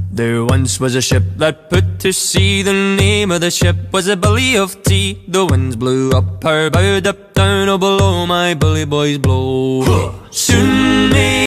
There once was a ship that put to sea. The name of the ship was a Billy of Tea. The winds blew up her bow, up down, oh below my bully boys blow. Soon may